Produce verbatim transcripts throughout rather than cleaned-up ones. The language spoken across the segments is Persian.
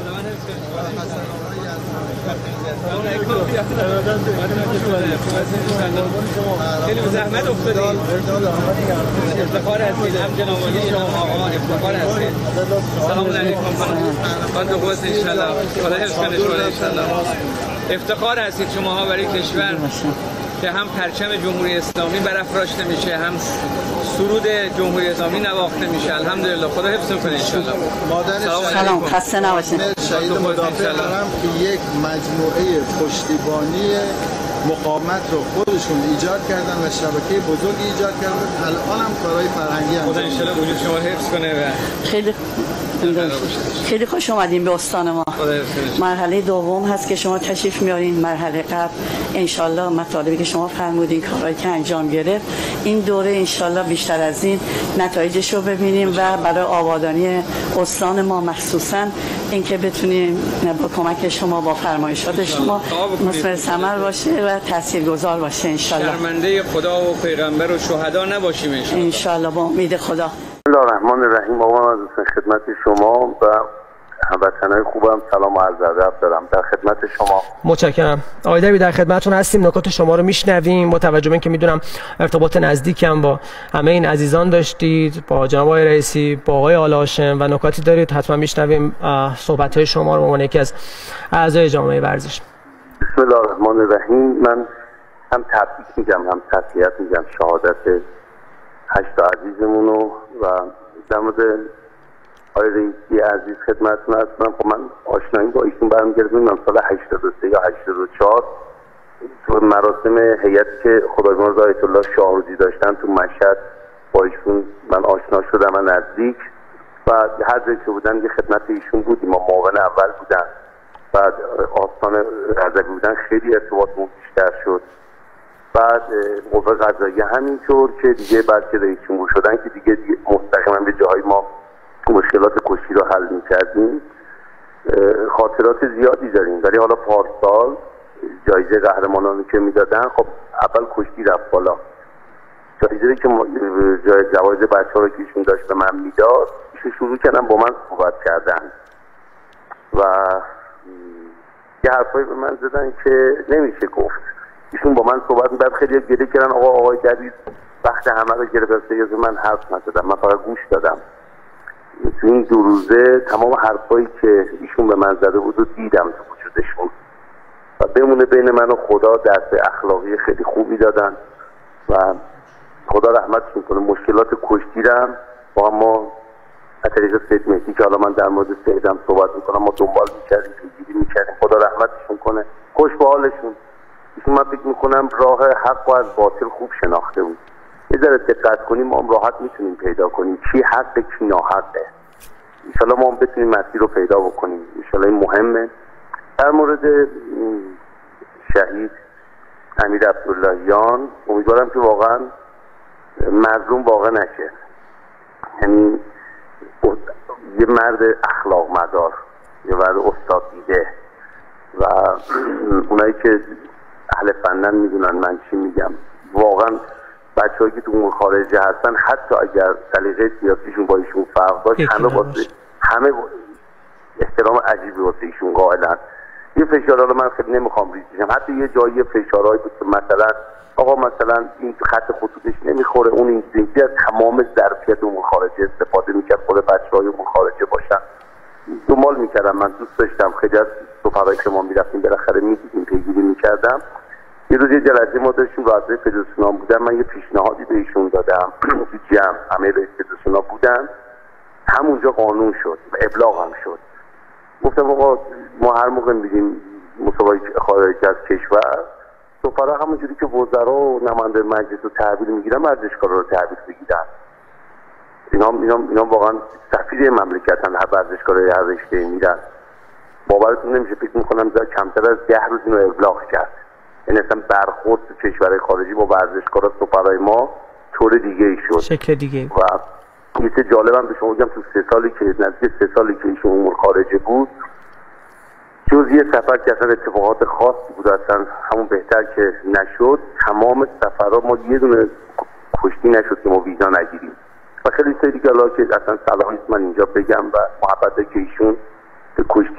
خیلی زحمت افتادید. افتخار هستید، هم جناب عالی هم آقا افتخار هستید. سلام علیکم خانم قوت ان شاء الله. خدا حفظ کنه شما ان شاء الله. افتخار هستید شماها برای کشور که هم پرچم جمهوری اسلامی برافراشته میشه، هم سرود جمهوری اسلامی نواخته میشه. الحمدلله خدا حفظ کنه ان شاء الله. سلام خسته نباشید. شهید مدافع دارم که یک مجموعه پشتیبانی مقاومت رو خودشون ایجاد کردن و شبکه بزرگی ایجاد کردن. الان هم کارهای فرهنگی انجام خدا ان شاء الله وجود شما حفظ کنه و خیلی خیلی خوش اومدین به استان ما. مرحله دوم هست که شما تشریف میارین. مرحله قبل انشالله مطالبی که شما فرمودین، کارهایی که انجام گرفت، این دوره انشالله بیشتر از این نتایجش رو ببینیم و برای آبادانی استان ما مخصوصا اینکه بتونیم با کمک شما با فرمایشات شما مثمر ثمر باشه و تاثیرگذار باشه انشالله. شرمنده خدا و پیغمبر و شهدا نباشیم انشالله. انشالله با امید خدا. بسم الله الرحمن الرحیم. آقا از خدمت شما و هموطنای خوبم سلام و عرض ادب دارم. در خدمت شما. متشکرم. آقای دبیر در خدمتتون هستیم. نکات شما رو میشنویم. با توجه به اینکه میدونم ارتباط نزدیکی هم با همه این عزیزان داشتید، با جناب آقای رئیسی، با آقای آل هاشم و نکاتی دارید، حتما میشنویم صحبت های شما رو به عنوان یکی از اعضای جامعه ورزش. بسم الله الرحمن الرحیم. من هم تبریک میگم هم تسلیت میگم شهادت هشت عزیزمون رو و در مورد آقای رئیسی عزیز خدمتتون هستم. خب من آشنایی با ایشون برمیگردم من سال هشتاد و سه یا هشتاد و چهار تو مراسم هیئتی که خدایمرد آیت الله شاهروزی داشتن تو مشهد با ایشون من آشنا شدم و نزدیک و هر جایی که بودن یه خدمت ایشون بودیم. ما معاون اول بودن، بعد آستان رضوی بودن، خیلی ارتباطمون بیشتر شد. بعد قوه قضاییه همینطور که دیگه بعد که رئیس جمهور شدن که دیگه, دیگه مستقیما به جاهای ما مشکلات کشتی رو حل می‌کردیم. خاطرات زیادی داریم، ولی حالا پارسال جایزه قهرمانانی که میدادن، خب اول کشتی رفت بالا. جایزه که جای جوایز بچه‌ها رو که ایشون داشت به من میداد، ایشون شروع کردن با من صحبت کردن و یه حرفایی به من زدن که نمیشه گفت. ایشون با من صحبت می‌کرد، خیلی گله کردن آقا آقای دبیر وقت همه رو گرفت. من حرف نزدم، من فقط گوش دادم. تو این دو روزه تمام حرفایی که ایشون به من زده بود و دیدم تو وجودشون و بمونه بین من و خدا درس اخلاقی خیلی خوبی دادن و خدا رحمتشون کنه. مشکلات کشتی رو با هم ما از طریق سید مهدی که حالا من در مورد سیدم صحبت میکنم ما دنبال میکردیم، پیگیری میکردیم. خدا رحمتشون کنه، خوش به حالشون. ایشون من فکر میکنم راه حق و از باطل خوب شناخته بود. یه ذره دقت کنیم ما هم راحت میتونیم پیدا کنیم کی حقه کی ناحقه. انشالله ما هم بتونیم مسیر رو پیدا بکنیم. انشالله این مهمه. در مورد شهید امیر عبداللهیان امیدوارم که واقعا مظلوم واقع نشه. یعنی یه مرد اخلاق مدار، یه مرد استاد دیده و اونایی که اهل فنن میدونن من چی میگم. واقعا بچه‌هایی که تو اون خارجه هستن حتی اگر سلیقه سیاسیشون با ایشون فرق داشت همه واسه همه احترام عجیبی واسه ایشون قائلن. یه فشارها رو من خیلی نمیخوام ریز بشم. حتی یه جایی فشارهایی بود که مثلا آقا مثلا این خط خطوطش نمیخوره، اون انگلیسی از تمام ظرفیت اون خارجه استفاده میکرد خود بچه‌های اون خارجه باشن. دنبال میکردم، من دوست داشتم خیلی از سفرهای که ما میرفتیم بالاخره میدیدیم، پیگیری میکردم. یه روز یه جلسه ما داشتیم رئیس فدراسیون بودن، من یه پیشنهادی به ایشون دادم تو جمع همه رئیس فدراسیون بودن، همونجا قانون شد و ابلاغ هم شد. گفتم آقا ما هر موقع میریم مسابقه خارج از کشور سفرا همونجوری که وزرا و نماینده مجلس رو تحویل میگیرن ورزشکارا رو تحویل بگیرن. اینا اینا اینا واقعا سفیر مملکتن، هر ورزشکارای هر رشته میرن. باورتون نمیشه، فکر میکنم در کمتر از ده روز اینو ابلاغ کرد. یعنی اصلا برخورد تو کشورهای خارجی با ورزشکارا سفرای ما طور دیگه ای شد، شکل دیگه. و یه چیز جالبم به شما بگم، تو سه سالی که نزدیک سه سالی که ایشون امور خارجه بود، جز یه سفر که اصلا اتفاقات خاصی بود اصلا همون بهتر که نشد، تمام سفرها ما یه دونه کشتی نشد که ما ویزا نگیریم. و خیلی سری دیگه که اصلا صلاح نیست من اینجا بگم و محبت که ایشون به کشتی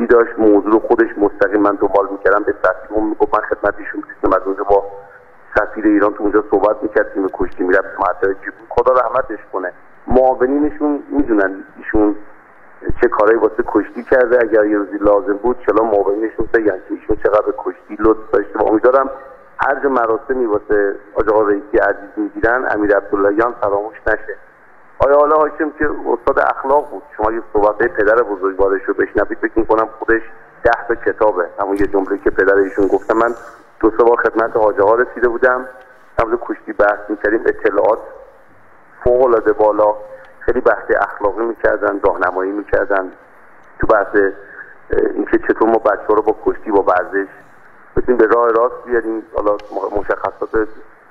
کشتی داشت، موضوع رو خودش مستقیم من دنبال میکردم، به سفیر هم میگفت، من خدمتشون می‌رسیدم، از اونجا با سفیر ایران تو اونجا صحبت میکرد، تیم کشتی میرفت مطرح جیبون. خدا رحمتش کنه، معاونینشون میدونن ایشون چه کارایی واسه کشتی کرده، اگر یه روزی لازم بود چلا معاونینشون بگن که ایشون چقدر به کشتی لطف داشته. و امیدوارم هر جا مراسمی واسه آقا رئیسی عزیز میگیرن امیر عبداللهیان فراموش نشه. آیا حالا هاشم که استاد اخلاق بود، شما یه صحبت پدر بزرگوارش رو بشنوید فکر می‌کنم خودش ده تا کتابه. همون یه جمله که پدر ایشون گفتم، من دو سه بار خدمت حاج آقا رسیده بودم، قبل کشتی بحث می‌کردیم، اطلاعات فوق‌العاده بالا، خیلی بحث اخلاقی می‌کردن، راهنمایی می‌کردن تو بحث اینکه چطور ما بچه‌ها رو با کشتی با ورزش بتونیم به راه راست بیاریم. حالا مشخصات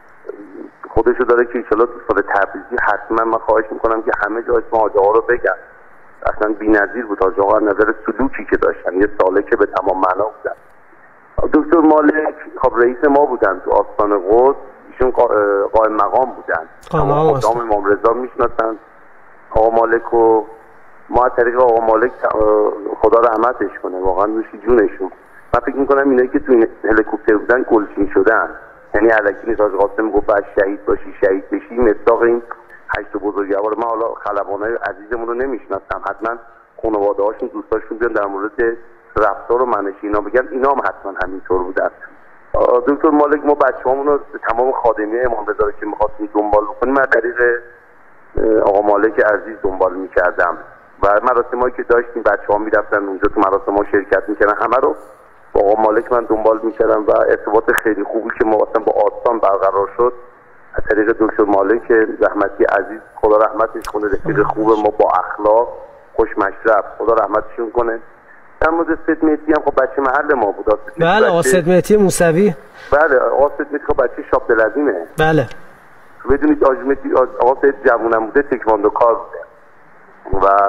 خودشو داره که انشالله تو سال تبریزی حتما من خواهش میکنم که همه جا اسم حاج آقا رو بگن. اصلا بی‌نظیر بود حاج آقا، نظر سلوکی که داشتن یه سالکه به تمام معنا بودن. دکتر مالک خب رئیس ما بودن تو آستان قدس، ایشون قائم مقام بودن، آقا امام رضا میشناسن آقا مالک و ما از طریق آقا مالک خدا رحمتش کنه، واقعا نوش جونشون. من فکر میکنم اینایی که تو این هلیکوپتر بودن گلچین شدن، یعنی الکی نیست. حاج قاسم گفت بعد شهید باشی شهید بشی، مصداق این هشت بزرگوار. من حالا خلبانای عزیزمون رو نمیشناسم، حتما خانواده هاشون دوستاشون بیان در مورد رفتار و منش اینا بگن، اینا هم حتما همینطور بودن. دکتر مالک ما بچه‌هامون رو تمام خادمیه امام رضا که می‌خواستیم دنبال بکنیم، من طریق آقا مالک عزیز دنبال می‌کردم و مراسمایی که داشتیم بچه‌ها می‌رفتن اونجا تو مراسم‌ها شرکت می‌کردن، همه رو با آقا مالک من دنبال می‌کردم و ارتباط خیلی خوبی که ما اصلا با آستان برقرار شد از طریق دکتر مالک رحمتی عزیز، خدا رحمتش کنه، رفیق خوب ما با اخلاق، خوش مشرب، خدا رحمتشون کنه. در مورد سید مهدی هم خب بچه محل ما بود. بله آقا سید مهدی موسوی. بله آقا سید مهدی خب بچه شاب دلعظیمه. بله بدونید آقا مهدی آقا سید جوونم بوده، تکواندو کار بوده و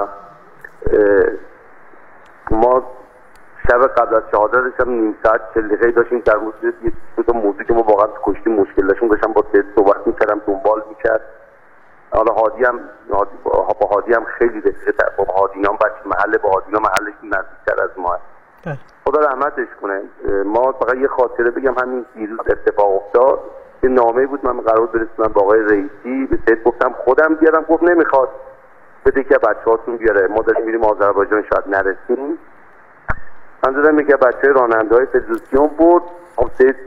ما شب قبل از شهادتش هم نیم ساعت چهل دقیقه داشتیم در مورد یه دو تا موضوع که ما واقعا کشتی مشکل داشتیم داشتم با سید صحبت می‌کردم، دنبال می‌کرد. حالا هادی هم با هادی هم خیلی رفیقه، با هادی هم بچه محل، با هادی هم محلش نزدیکتر از ما هست. خدا رحمتش کنه. ما فقط یه خاطره بگم، همین دیروز اتفاق افتاد، یه نامه بود من قرار برسونم با آقای رئیسی، به سید گفتم خودم بیارم، گفت نمیخواد، بده که بچه‌هاتون بیاره، ما داریم میریم آذربایجان شاید نرسیم. من دادم میگه بچه راننده‌های فدراسیون بود، خب سید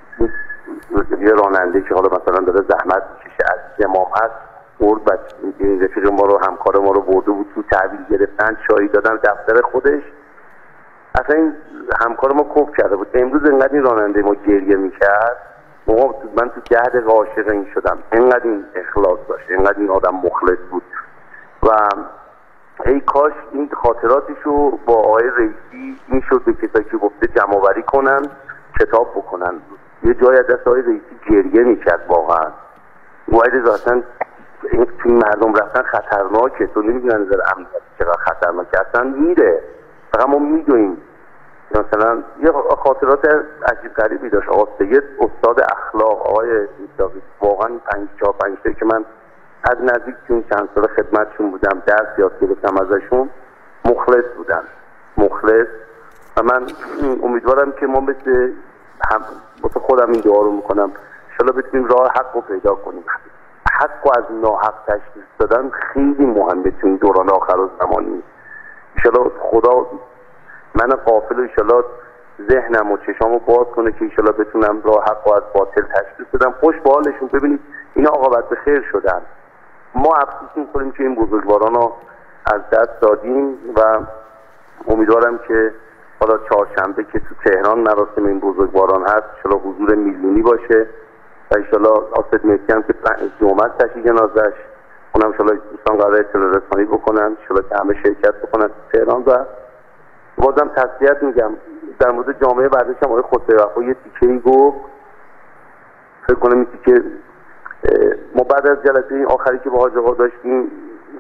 یه راننده که حالا مثلا داره زحمت میکشه از امام هست، برد بچه رفیق ما رو، همکار ما رو برده بود تو تحویل گرفتن، چایی دادن دفتر خودش. اصلا این همکار ما کوب کرده بود. امروز انقدر این راننده ما گریه میکرد، من تو ده دقیقه عاشق این شدم، انقدر این اخلاص داشت، انقدر این آدم مخلص بود و ای کاش این خاطراتشو با آقای رئیسی میشد به کسایی که گفته جمع آوری کنن، کتاب بکنن. یه جای از دست آقای رئیسی گریه میکرد واقعا. وای رضا اصلا توی مردم رفتن خطرناکه، تو نمیدونی نظر امنیت چقدر خطرناکه، اصلا میره، فقط ما میدونیم. مثلا یه خاطرات عجیب غریبی داشت آقا سید، استاد اخلاق آقای میساقی، واقعا پنج چهار پنج تا که من از نزدیک چون چند سال خدمتشون بودم، درس یاد گرفتم ازشون، مخلص بودن، مخلص. و من امیدوارم که ما مثل هم مثل خودم این دعا رو میکنم ان شاءالله بتونیم راه حق رو پیدا کنیم. حق رو از ناحق تشخیص دادن خیلی مهمه تو این دوران آخر الزمانی. ان شاءالله خدا من غافل ان شاءالله ذهنم و چشامو باز کنه که ان شاءالله بتونم راه حق رو از باطل تشخیص بدم. خوش به حالشون. ببینید اینا عاقبت به خیر شدن، ما افسوس می‌کنیم که این بزرگواران رو از دست دادیم و امیدوارم که حالا چهارشنبه که تو تهران مراسم این بزرگواران هست انشالله حضور میلیونی باشه و انشالله آسد مهدی هم که جمعه تشییع جنازه‌اش، اونم انشالله دوستان قراره اطلاع رسانی بکنن، انشالله که همه شرکت بکنن تو تهران. و بازم تسلیت میگم در مورد جامعه ورزش هم آقای خسروی وفا یه تیکه‌ای گفت، فکر کنم این تیکه ما بعد از جلسه این آخری که با حاج آقا داشتیم،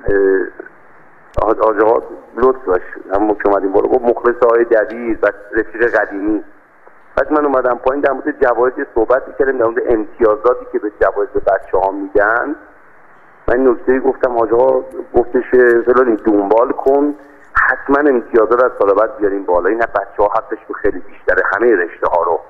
حاج آقا لطف داشت اما که اومدیم بالا گفت مخلص آقای دبیر و رفیق قدیمی. بعد من اومدم پایین در مورد جوایز صحبت کردیم، در مورد امتیازاتی که به جوایز به بچه‌ها میدن. من نکته‌ای گفتم حاج آقا گفتش فلان دنبال کن حتما امتیازا رو از سال بعد بیاریم بالا. این بچه ها حقش به خیلی بیشتره، همه رشته ها رو.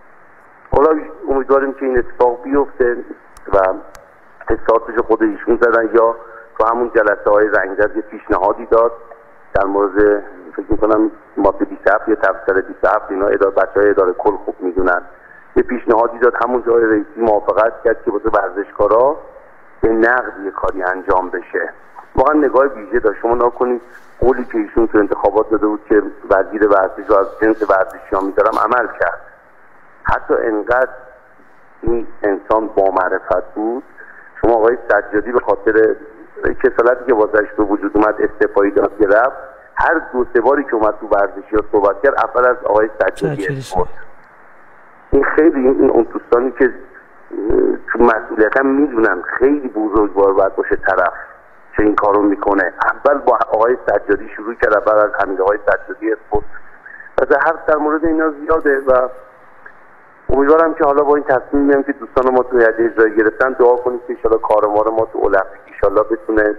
حالا امیدواریم که این اتفاق بیفته و استارتش خود ایشون زدن یا تو همون جلسه های رنگزد یه پیشنهادی داد در مورد فکر میکنم ماده بیست و هفت یا تفسیر بیست و هفت، اینا اداره بچه های اداره کل خوب میدونن، یه پیشنهادی داد همون جای رئیسی موافقت کرد که واسه ورزشکارا به نقد یه کاری انجام بشه. واقعا نگاه ویژه داشت. شما نکنید قولی که ایشون تو انتخابات داده بود که وزیر ورزش رو از جنس ورزشیان میذارم عمل کرد. حتی انقدر این انسان با معرفت بود. شما آقای سجادی به خاطر کسالتی که واسش به وجود اومد استعفایی داد که رفت، هر دو سه باری که اومد تو ورزشی‌ها صحبت کرد اول از آقای سجادی اسپورت. این خیلی این اون دوستانی که تو مسئولیت هم میدونن خیلی بزرگوار باید باشه طرف چه این کارو میکنه. اول با آقای سجادی شروع کرد، اول از همین آقای سجادی اسپورت. و حرف در مورد اینا زیاده و امیدوارم که حالا با این تصمیم میگم که دوستان ما تو هیئت اجرایی گرفتن دعا کنید که ان شاءالله کارمار ما تو المپیک ان شاءالله بتونه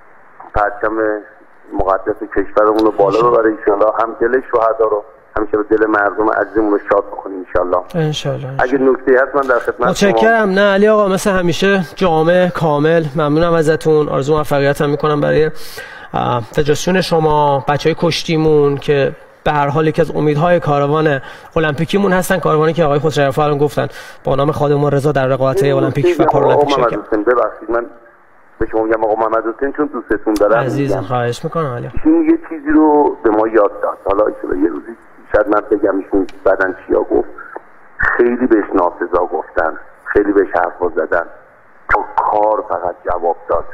پرچم مقدس کشورمون رو بالا ببره ان شاءالله، هم دل شهدا رو همیشه به دل مردم عزیزمون رو شاد بکنیم ان شاءالله. ان شاءالله. اگه نکته هست من در خدمت متشکرم. نه علی آقا مثل همیشه جامع کامل ممنونم ازتون. آرزو موفقیت هم میکنم برای فدراسیون شما، بچهای کشتیمون که به هر حال یکی از امیدهای کاروان المپیکیمون هستن، کاروانی که آقای خسروی الان گفتن با نام خادم رضا در رقابت‌های المپیک و پارالمپیک شرکت کردن. ببخشید من به شما میگم آقا محمد حسین چون دوستتون دارم عزیزم، خواهش میکنم. علی این یه چیزی رو به ما یاد داد، حالا ان یه روزی شاید من بگم ایشون بعدن چیا گفت. خیلی بهش ناسزا گفتن، خیلی بهش حرفا زدن، تو کار فقط جواب داد.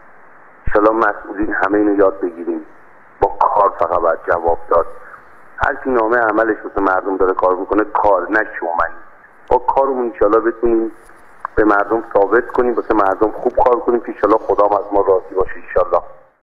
ان مسئولین همه اینو یاد بگیریم، با کار فقط باید جواب داد. هر کی نامه عملش واسه مردم داره کار میکنه، کار نه شومنی. با کارمون انشالله بتونیم به مردم ثابت کنیم، واسه مردم خوب کار کنیم که انشالله خدا هم از ما راضی باشه.